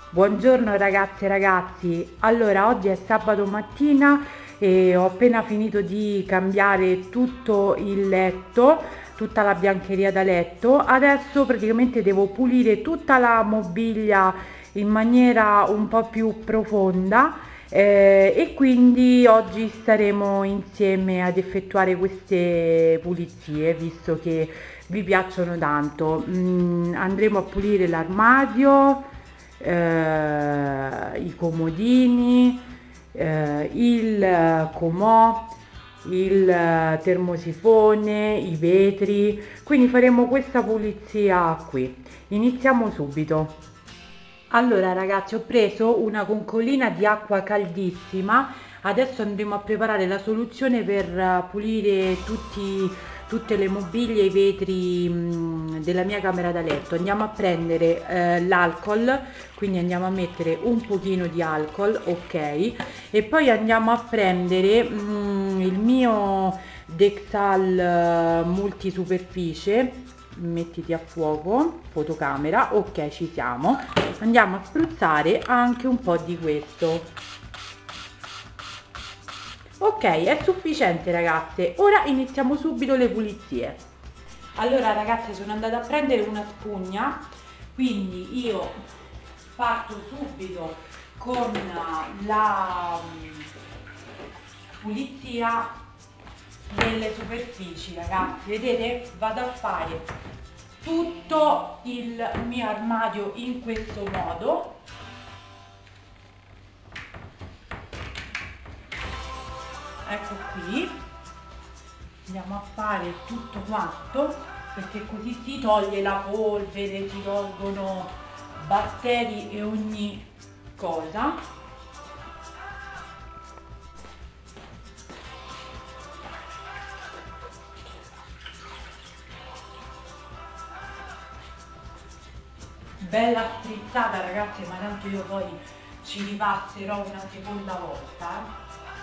Buongiorno ragazze e ragazzi, allora oggi è sabato mattina e ho appena finito di cambiare tutto il letto, tutta la biancheria da letto. Adesso praticamente devo pulire tutta la mobilia in maniera un po' più profonda e quindi oggi staremo insieme ad effettuare queste pulizie, visto che vi piacciono tanto. Andremo a pulire l'armadio, i comodini, il comò, il termosifone, i vetri, quindi faremo questa pulizia qui. Iniziamo subito. Allora ragazzi, ho preso una concolina di acqua caldissima, adesso andremo a preparare la soluzione per pulire tutte le mobilie e i vetri della mia camera da letto. Andiamo a prendere l'alcol, quindi andiamo a mettere un pochino di alcol, ok, e poi andiamo a prendere il mio Dexal multisuperficie. Mettiti a fuoco, fotocamera, ok, ci siamo. Andiamo a spruzzare anche un po' di questo. Ok, è sufficiente ragazze, ora iniziamo subito le pulizie. Allora ragazze, sono andata a prendere una spugna, quindi io parto subito con la pulizia delle superfici. Ragazzi, vedete, vado a fare tutto il mio armadio in questo modo. Ecco qui, andiamo a fare tutto quanto, perché così si toglie la polvere, si tolgono batteri e ogni cosa. Bella sprizzata ragazzi, ma tanto io poi ci ripasserò una seconda volta.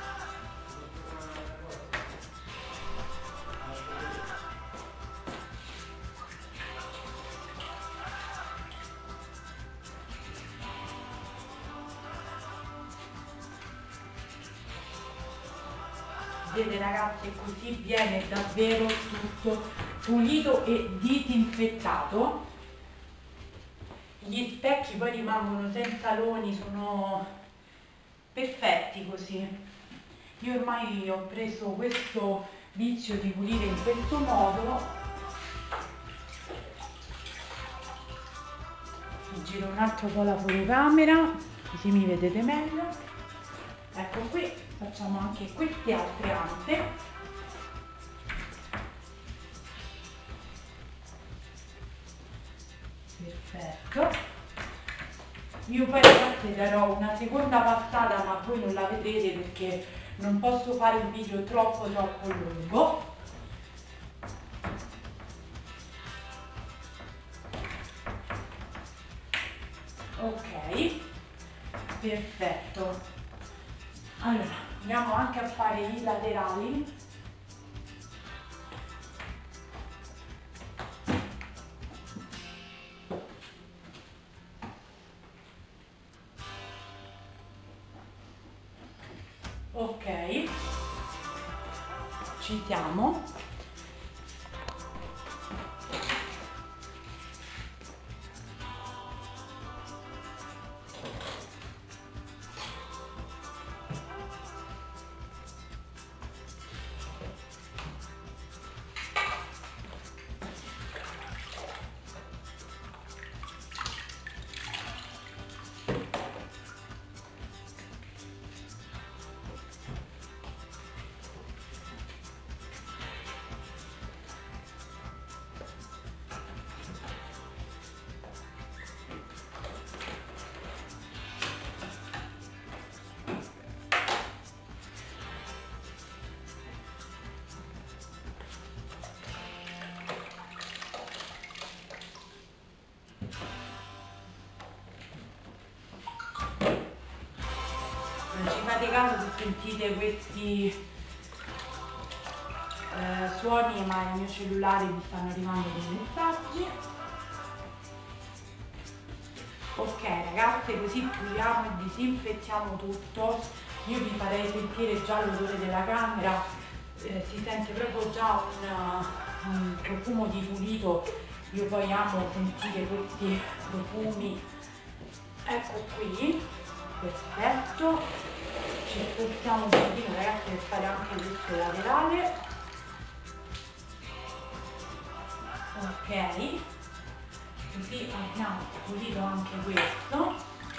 Vedete ragazzi, così viene davvero tutto pulito e disinfettato. Gli specchi poi rimangono senza aloni, sono perfetti così. Io ormai ho preso questo vizio di pulire in questo modo. Giro un altro po' la fotocamera così mi vedete meglio. Ecco qui, facciamo anche queste altre ante. Perfetto. Io poi ragazzi darò una seconda passata, ma voi non la vedrete perché non posso fare il video troppo lungo. Ok, perfetto. Allora andiamo anche a fare i laterali. Ok, ci siamo. Non ci fate caso se sentite questi suoni, ma il mio cellulare mi stanno arrivando dei messaggi. Ok ragazze, così puliamo e disinfettiamo tutto. Io vi farei sentire già l'odore della camera, si sente proprio già un profumo di pulito. Io poi amo sentire questi profumi. Ecco qui, perfetto. Ci spostiamo un pochino ragazzi per fare anche questo laterale. Ok, così abbiamo pulito anche questo.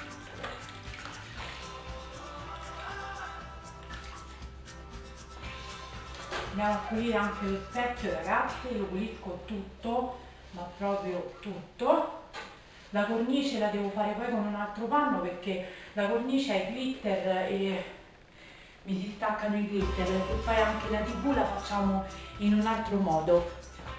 Andiamo a pulire anche lo specchio ragazzi, lo pulisco tutto, ma proprio tutto. La cornice la devo fare poi con un altro panno perché la cornice è glitter e mi si staccano i glitter, e poi anche la TV la facciamo in un altro modo.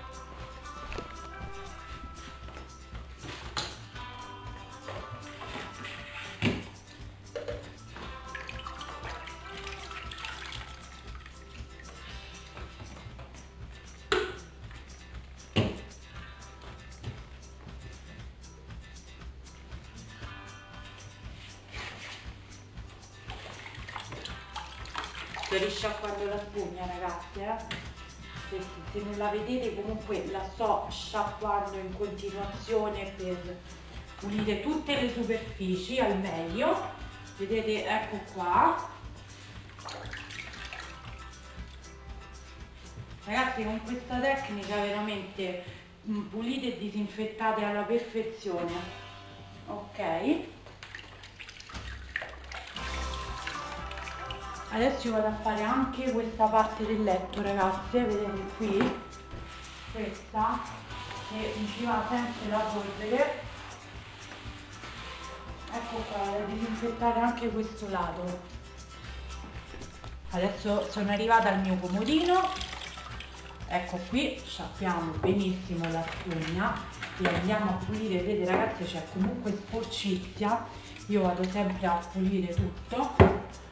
Sto risciacquando la spugna ragazzi, se non la vedete comunque la sto sciacquando in continuazione per pulire tutte le superfici al meglio. Vedete, ecco qua ragazzi, con questa tecnica veramente pulite e disinfettate alla perfezione. Ok, adesso io vado a fare anche questa parte del letto ragazze, vedete qui, questa che mi ci va sempre la polvere. Ecco qua, da disinfettare anche questo lato. Adesso sono arrivata al mio comodino, ecco qui, sciacquiamo benissimo la spugna e andiamo a pulire. Vedete ragazzi, c'è comunque sporcizia, io vado sempre a pulire tutto.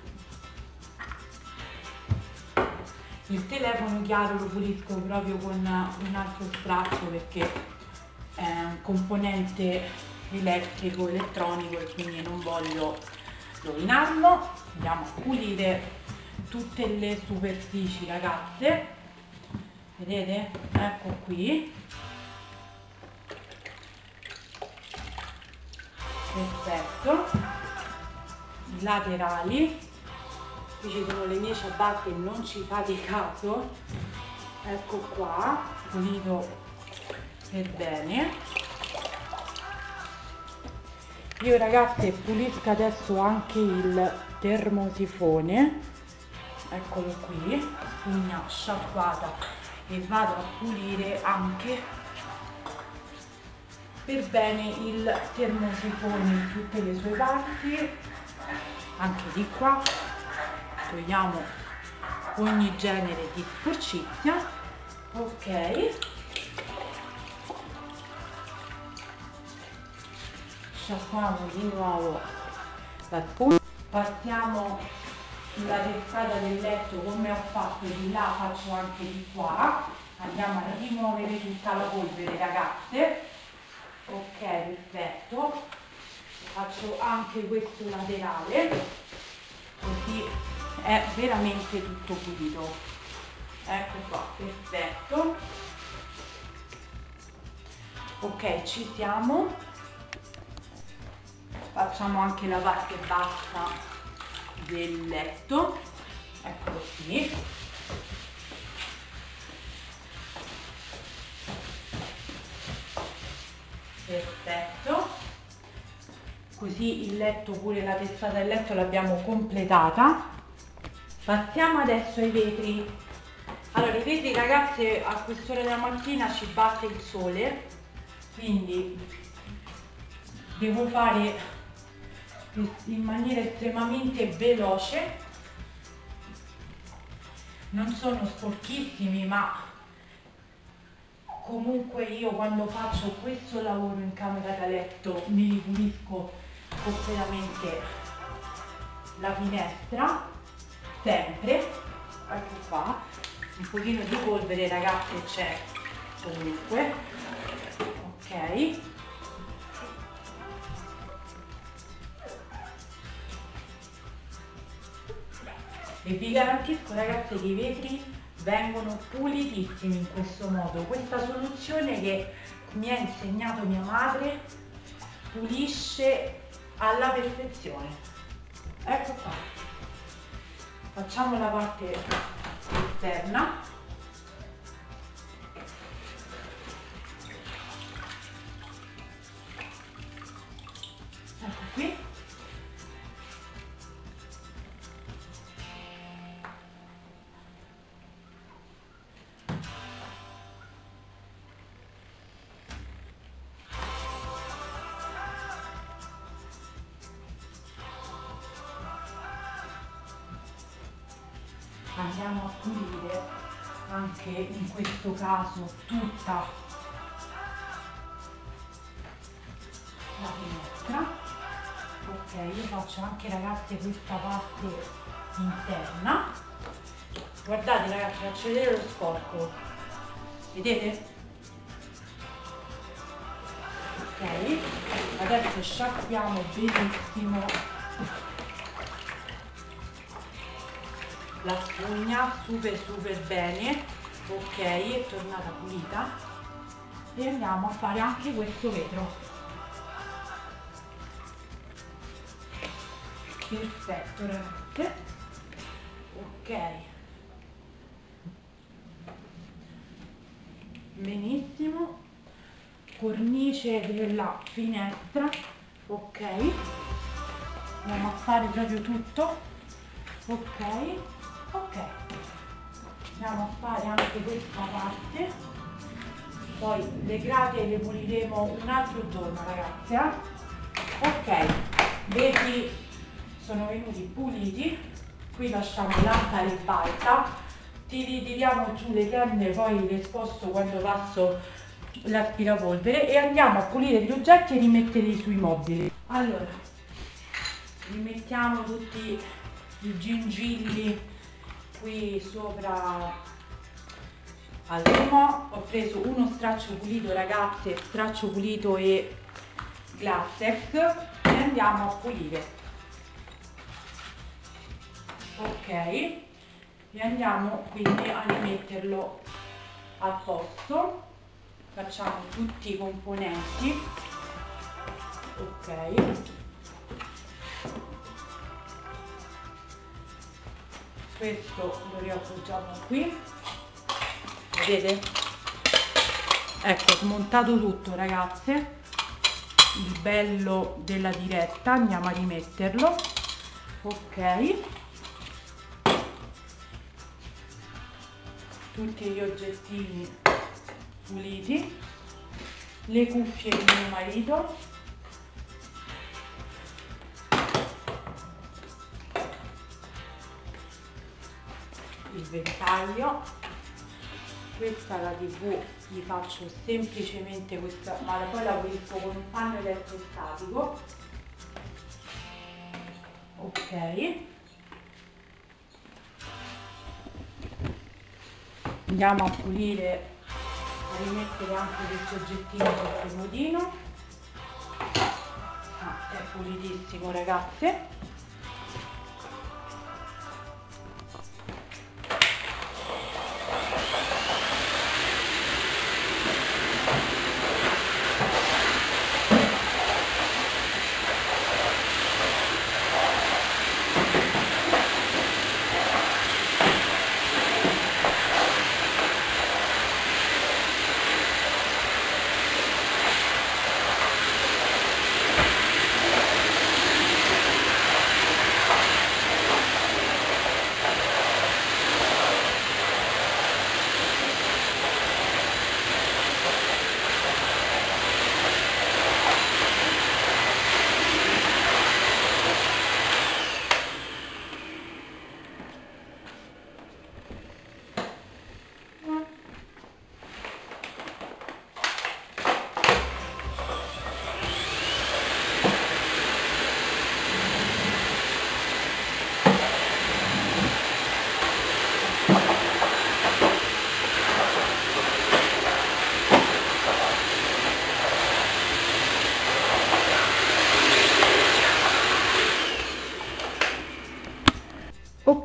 Il telefono chiaro lo pulisco proprio con un altro straccio perché è un componente elettrico, elettronico e quindi non voglio rovinarlo. Andiamo a pulire tutte le superfici ragazze, vedete? Ecco qui, perfetto. I laterali, qui ci sono le mie ciabatte, non ci fate caso. Ecco qua, pulito per bene. Io ragazze pulisco adesso anche il termosifone, eccolo qui, spugna sciacquata, e vado a pulire anche per bene il termosifone in tutte le sue parti, anche di qua. Togliamo ogni genere di sporcizia. Ok, sciacquiamo di nuovo la spugna, passiamo sulla testata del letto come ho fatto di là, faccio anche di qua. Andiamo a rimuovere tutta la polvere ragazze. Ok, perfetto. Faccio anche questo laterale, così è veramente tutto pulito. Ecco qua, perfetto. Ok, ci siamo. Facciamo anche la parte bassa del letto, eccolo qui. Perfetto, così il letto, pure la testata del letto l'abbiamo completata. Passiamo adesso ai vetri. Allora, i vetri ragazze, a quest'ora della mattina ci batte il sole, quindi devo fare in maniera estremamente veloce. Non sono sporchissimi, ma comunque io quando faccio questo lavoro in camera da letto mi ripulisco completamente la finestra, sempre. Ecco qua, un pochino di polvere ragazze c'è comunque. Ok, e vi garantisco ragazzi che i vetri vengono pulitissimi in questo modo. Questa soluzione che mi ha insegnato mia madre pulisce alla perfezione. Ecco qua, facciamo la parte esterna. Ecco qui. Andiamo a pulire anche in questo caso tutta la finestra. Ok, io faccio anche ragazzi questa parte interna. Guardate ragazzi, faccio vedere lo sporco, vedete? Ok, adesso sciacquiamo benissimo la spugna super bene. Ok, è tornata pulita e andiamo a fare anche questo vetro. Perfetto ragazzi. Ok, benissimo. Cornice della finestra. Ok, andiamo a fare proprio tutto. Ok, ok, andiamo a fare anche questa parte, poi le grate le puliremo un altro giorno ragazzi, Ok, vedi, sono venuti puliti. Qui lasciamo l'alta ribalta, tiriamo giù le tende, poi le sposto quando passo l'aspirapolvere e andiamo a pulire gli oggetti e rimetterli sui mobili. Allora, rimettiamo tutti i gingilli qui sopra al lumo. Ho preso uno straccio pulito ragazze, straccio pulito e Glassex, e andiamo a pulire. Ok, e andiamo quindi a rimetterlo al posto. Facciamo tutti i componenti. Ok, questo lo riappoggiamo qui, vedete? Ecco, ho smontato tutto ragazze, il bello della diretta. Andiamo a rimetterlo. Ok, tutti gli oggettini puliti, le cuffie di mio marito, il ventaglio. Questa è la TV, gli faccio semplicemente questa, ma poi la pulisco con un panno elettrostatico. Ok, andiamo a pulire, a rimettere anche questi oggettini sul comodino. È pulitissimo ragazze.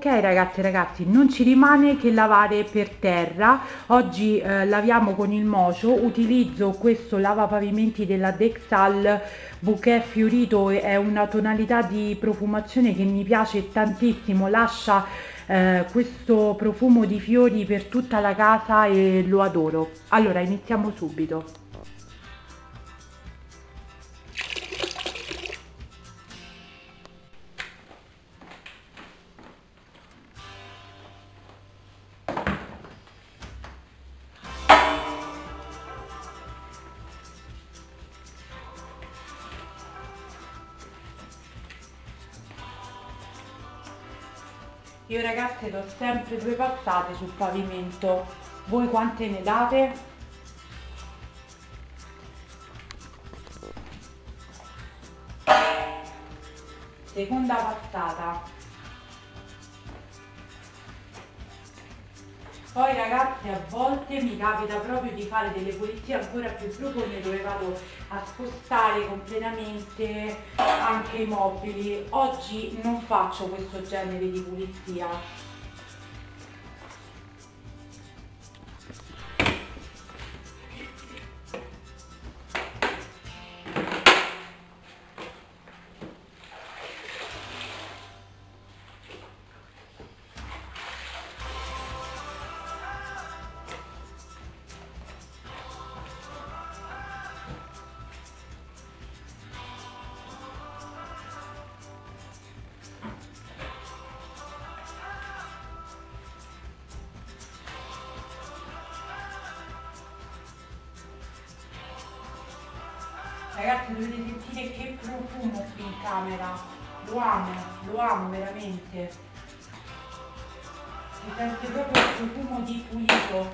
Ok ragazze e ragazzi, non ci rimane che lavare per terra. Oggi laviamo con il Mocio, utilizzo questo lavapavimenti della Dexal Bouquet Fiorito, è una tonalità di profumazione che mi piace tantissimo, lascia questo profumo di fiori per tutta la casa e lo adoro. Allora iniziamo subito. Io ragazze do sempre 2 passate sul pavimento, voi quante ne date? Seconda passata. Poi ragazzi a volte mi capita proprio di fare delle pulizie ancora più profonde dove vado a spostare completamente anche i mobili. Oggi non faccio questo genere di pulizia. Ragazzi dovete sentire che profumo qui in camera, lo amo veramente, si sente proprio il profumo di pulito.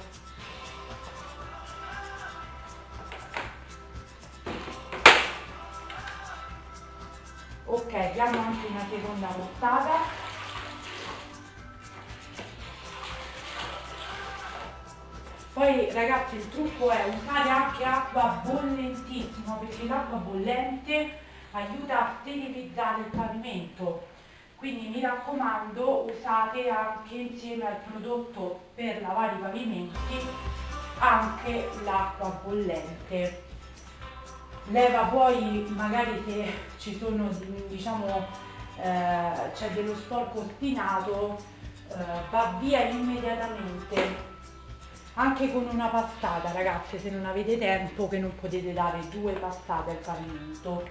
Ok, diamo anche una seconda passata. Poi ragazzi il trucco è usare anche acqua bollentissima, perché l'acqua bollente aiuta a sterilizzare il pavimento, quindi mi raccomando usate anche insieme al prodotto per lavare i pavimenti anche l'acqua bollente. Leva poi magari se ci sono diciamo c'è dello sporco ostinato, va via immediatamente. Anche con una passata ragazze, se non avete tempo, che non potete dare 2 passate al pavimento.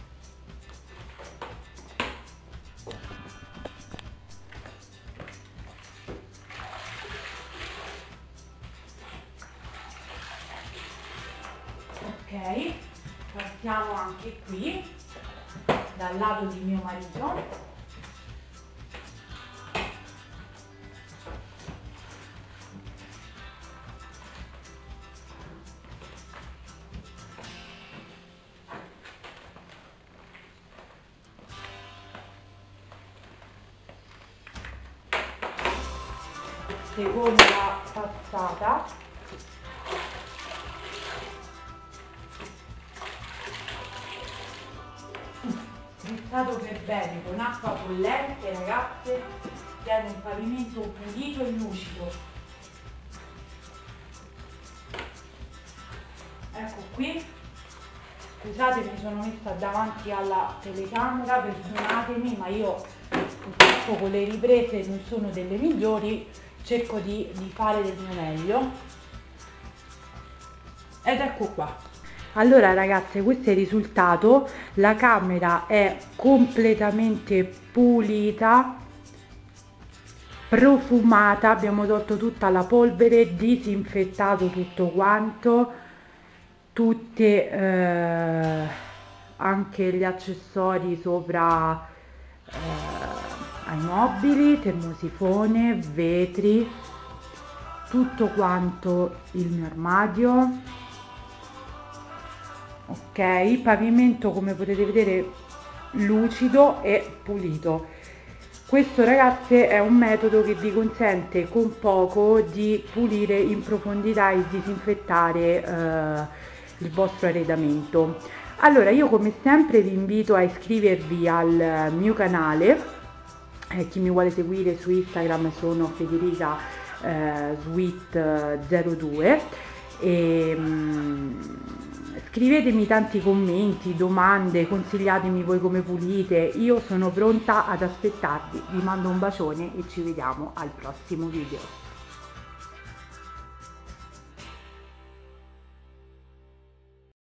Ok, passiamo anche qui dal lato di mio marito. Seconda passata. Sprizzato per bene con acqua bollente ragazze, tiene un pavimento pulito e lucido. Ecco qui, scusate mi sono messa davanti alla telecamera, perdonatemi, ma io purtroppo con le riprese non sono delle migliori, cerco di fare del mio meglio. Ed ecco qua. Allora ragazze, questo è il risultato, la camera è completamente pulita, profumata, abbiamo tolto tutta la polvere, disinfettato tutto quanto, tutte anche gli accessori sopra ai mobili, termosifone, vetri, tutto quanto il mio armadio. Ok, pavimento come potete vedere lucido e pulito. Questo ragazze è un metodo che vi consente con poco di pulire in profondità e disinfettare il vostro arredamento. Allora io come sempre vi invito a iscrivervi al mio canale Chi mi vuole seguire su Instagram sono Federica Sweet02 e scrivetemi tanti commenti, domande, consigliatemi voi come pulite, io sono pronta ad aspettarvi. Vi mando un bacione e ci vediamo al prossimo video.